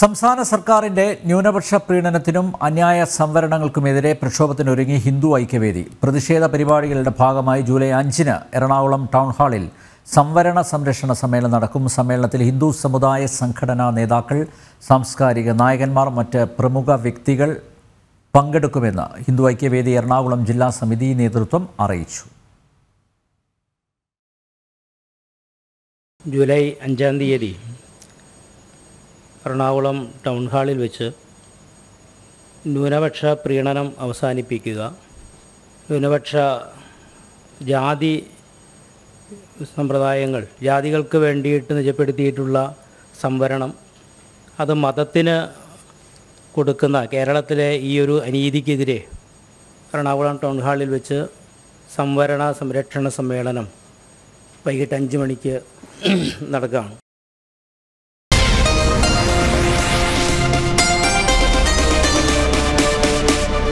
സംസ്ഥാന സർക്കാരിന്റെ ന്യൂനപക്ഷ പ്രീണനത്തിനും അന്യായ സംവരണങ്ങൾക്കുമെതിരെ പ്രക്ഷോഭത്തിനൊരുങ്ങി ഹിന്ദു ഐക്യവേദി. പ്രതിഷേധ പരിപാടികളുടെ ഭാഗമായി ജൂലൈ 5-ന് എറണാകുളം ടൗൺ ഹാളിൽ സംവരണ സംരക്ഷണ സമ്മേളനം നടക്കും. സമ്മേളനത്തിൽ ഹിന്ദു സമുദായ സംഘടനാ നേതാക്കൾ, സാംസ്കാരിക നായകന്മാർ, മറ്റ് പ്രമുഖ വ്യക്തികൾ പങ്കെടുക്കുമെന്ന് ഹിന്ദു ഐക്യവേദി എറണാകുളം ജില്ലാ സമിതി നേതൃത്വം അറിയിച്ചു. ജൂലൈ 5-ാം തീയതി എറണാകുളം ടൗൺ ഹാളിൽ വെച്ച് ന്യൂനപക്ഷ പ്രീണനം അവസാനിപ്പിക്കുക, ന്യൂനപക്ഷ ജാതി സമ്പ്രദായങ്ങൾ, ജാതികൾക്ക് വേണ്ടിയിട്ട് നിജപ്പെടുത്തിയിട്ടുള്ള സംവരണം, അത് മതത്തിന് കൊടുക്കുന്ന കേരളത്തിലെ ഈ ഒരു അനീതിക്കെതിരെ എറണാകുളം ടൗൺ ഹാളിൽ വെച്ച് സംവരണ സംരക്ഷണ സമ്മേളനം വൈകിട്ട് 5 മണിക്ക് നടക്കുകയാണ്.